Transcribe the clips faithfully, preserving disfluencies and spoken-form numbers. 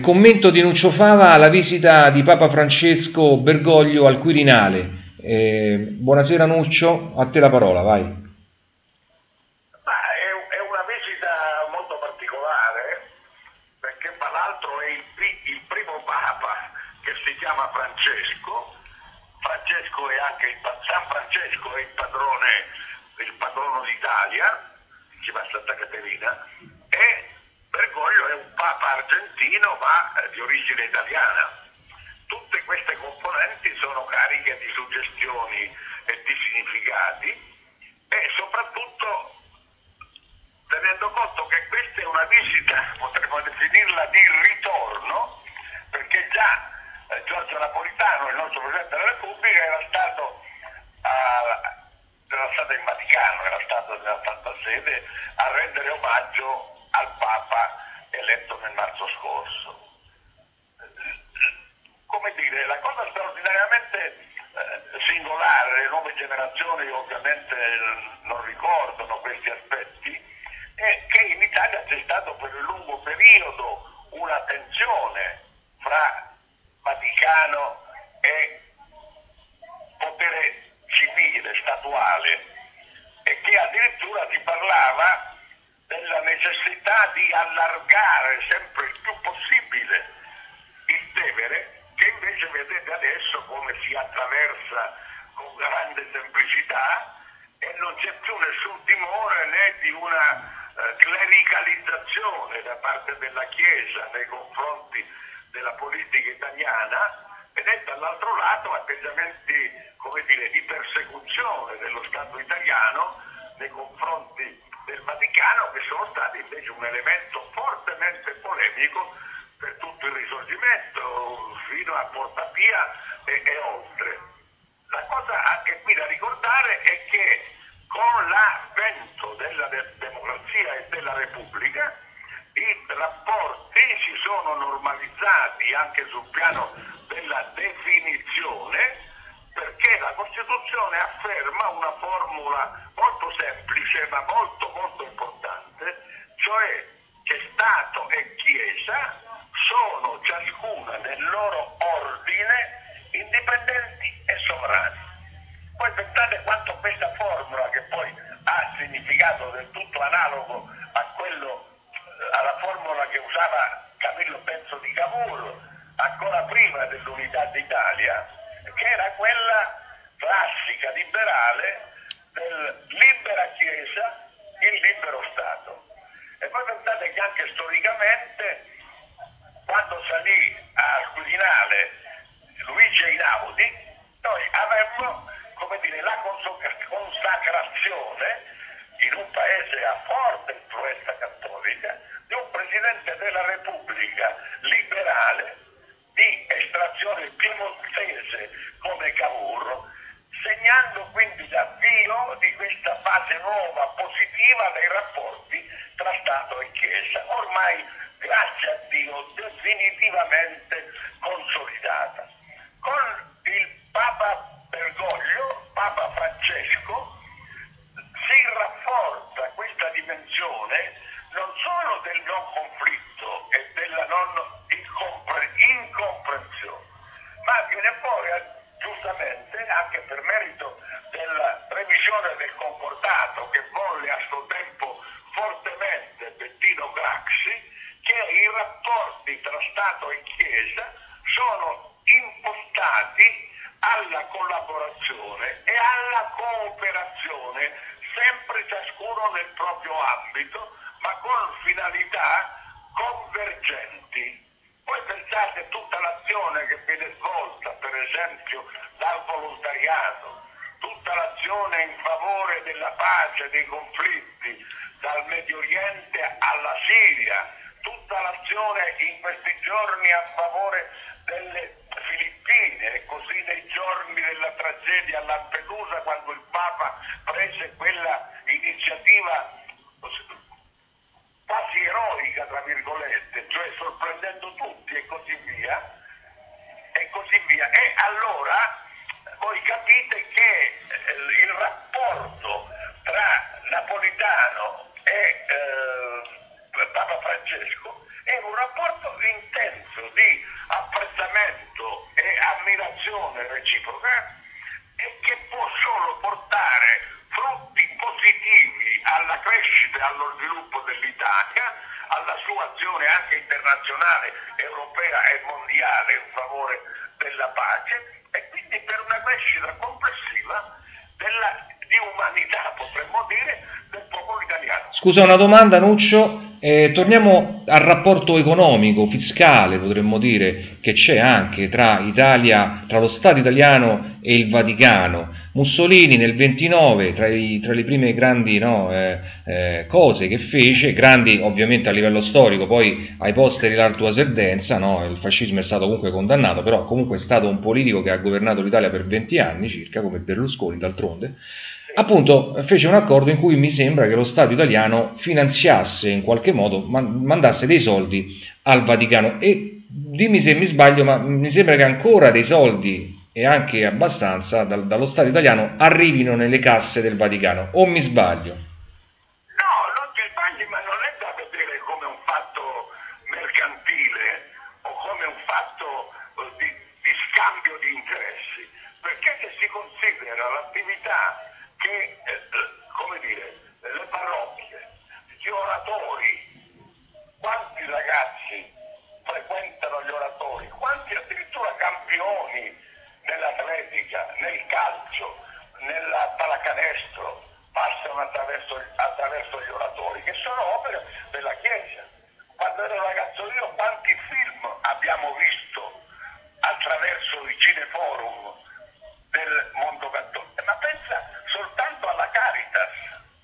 commento di Nuccio Fava alla visita di Papa Francesco Bergoglio al Quirinale. Eh, buonasera Nuccio, a te la parola, vai. Ma è, è una visita molto particolare, perché tra l'altro è il, il primo Papa che si chiama Francesco. Francesco è anche il, San Francesco è il padrone, il patrono d'Italia, insieme a Santa Caterina, e Bergoglio è un Papa argentino ma di origine italiana. Tutte queste componenti sono cariche di suggestioni e di significati, e soprattutto tenendo conto che questa è una visita, potremmo definirla di ritorno, perché già eh, Giorgio Napolitano, il nostro Presidente della Repubblica, era stato, a, era stato in Vaticano, era stato nella Santa Sede a rendere omaggio al Papa eletto nel marzo scorso. Come dire, la cosa straordinariamente eh, singolare, le nuove generazioni ovviamente non ricordano questi aspetti, è che in Italia c'è stato per un lungo periodo una tensione fra Vaticano e potere civile, statuale, e che addirittura si parlava della necessità di allargare sempre il più possibile il Tevere, che invece vedete adesso come si attraversa con grande semplicità, e non c'è più nessun timore né di una eh, clericalizzazione da parte della Chiesa nei confronti della politica italiana, ed è dall'altro lato atteggiamenti, come dire, di persecuzione dello Stato italiano nei confronti del Vaticano, che sono stati invece un elemento fortemente polemico per tutto il Risorgimento fino a Porta Pia e, e oltre. La cosa anche qui da ricordare è che con l'avvento della de- democrazia e della Repubblica i rapporti si sono normalizzati anche sul piano della definizione, perché la Costituzione afferma una formula molto semplice ma molto molto importante, cioè che Stato e Chiesa sono ciascuna nel loro ordine indipendenti e sovrani. Poi pensate quanto questa formula, che poi ha significato del tutto analogo a quello, alla formula che usava Camillo Benso di Cavour ancora prima dell'Unità d'Italia, che era quella classica liberale del libera Chiesa, il libero Stato. E poi pensate che anche storicamente, quando salì al Quirinale Luigi Einaudi, noi avemmo, come dire, la consacrazione in un paese a forte influenza cattolica di un Presidente della Repubblica liberale di estrazione piemontese come Cavour, segnando quindi l'avvio di questa fase nuova positiva dei rapporti tra Stato e Chiesa, ormai grazie a Dio definitivamente consolidata. Con il Papa Bergoglio, Papa Francesco, si rafforza questa dimensione non solo del non conflitto e della non incompre- incomprensione, ma viene poi giustamente anche per merito della revisione del concordato che volle a suo tempo fortemente Bettino Craxi, che i rapporti tra Stato e Chiesa sono impostati alla collaborazione e alla cooperazione, sempre ciascuno nel proprio ambito, ma con finalità convergenti. Poi pensate tutta l'azione che viene svolta, per esempio, dal volontariato, tutta l'azione in favore della pace, dei conflitti, dal Medio Oriente alla Siria, tutta l'azione in questi giorni a favore delle Filippine, e così nei giorni della tragedia a Lampedusa, quando il Papa prese quella iniziativa quasi eroica, tra virgolette, cioè sorprendendo tutti e così via, e così via. E allora voi capite che eh, il rapporto tra Napolitano e eh, Papa Francesco è un rapporto intenso, internazionale, europea e mondiale in favore della pace e quindi per una crescita complessiva della, di umanità, potremmo dire, del popolo italiano. Scusa, una domanda, Nuccio. Eh, torniamo al rapporto economico, fiscale, potremmo dire, che c'è anche tra Italia, tra lo Stato italiano e il Vaticano. Mussolini nel ventinove, tra, i, tra le prime grandi no, eh, eh, cose che fece, grandi ovviamente a livello storico, poi ai posteri l'Artua Serdenza, no, il fascismo è stato comunque condannato, però comunque è stato un politico che ha governato l'Italia per venti anni circa, come Berlusconi d'altronde. Appunto fece un accordo in cui mi sembra che lo Stato italiano finanziasse in qualche modo, mandasse dei soldi al Vaticano e dimmi se mi sbaglio, ma mi sembra che ancora dei soldi e anche abbastanza dal, dallo Stato italiano arrivino nelle casse del Vaticano, o mi sbaglio? No, non ti sbagli, ma non è da vedere come un fatto mercantile o come un fatto di, di scambio di interessi, perché se si considera l'attività che, eh, come dire, le parrocchie, gli oratori, quanti ragazzi frequentano gli oratori, quanti addirittura campioni nell'atletica, nel calcio, nella pallacanestro passano attraverso, attraverso gli oratori, che sono opere della Chiesa. Quando ero ragazzo io quanti film abbiamo visto attraverso i cineforum del mondo cattolico, ma pensa soltanto alla Caritas,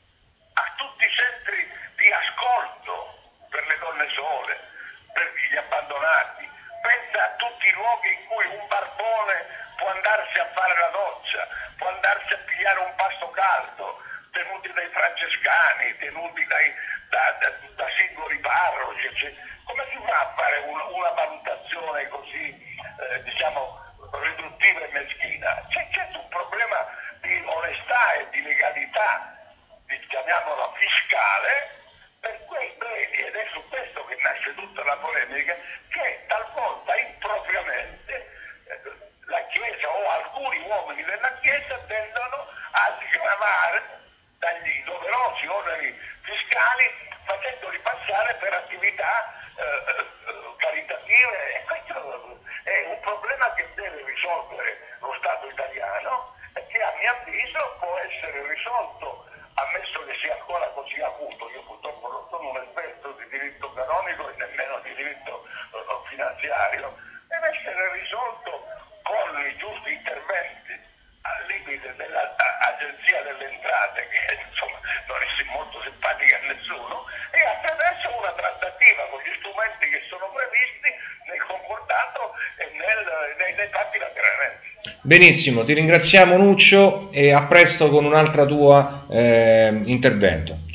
a tutti i centri di ascolto per le donne sole, per gli abbandonati, pensa a tutti i luoghi in cui un barbone può andarsi a fare la doccia, può andarsi a pigliare un pasto caldo, tenuti dai francescani, tenuti dai, da, da, da singoli parroci. Cioè, come si fa a fare un, una valutazione così, eh, diciamo, riduttiva e meschina? C'è, c'è un problema di onestà e di legalità, di, chiamiamola fiscale, per quei beni, ed è su questo che nasce tutta la polemica, che talvolta impropriamente eh, la Chiesa o alcuni uomini della Chiesa tendono a sgravare dagli doverosi oneri fiscali, facendoli passare per attività eh, caritative, e questo è un problema che deve risolvere lo Stato italiano e che a mio avviso può essere risolto, ammesso che sia ancora così acuto. Io purtroppo non sono un esperto di diritto canonico e nemmeno di diritto uh, finanziario, deve essere risolto con i giusti interventi al limite dell'Agenzia delle Entrate, che insomma non è molto simpatica a nessuno, e attraverso una trattativa con gli strumenti che sono previsti nel concordato e nel, nei, nei patti lateralmente. Benissimo, ti ringraziamo Nuccio e a presto con un altro tuo eh, intervento.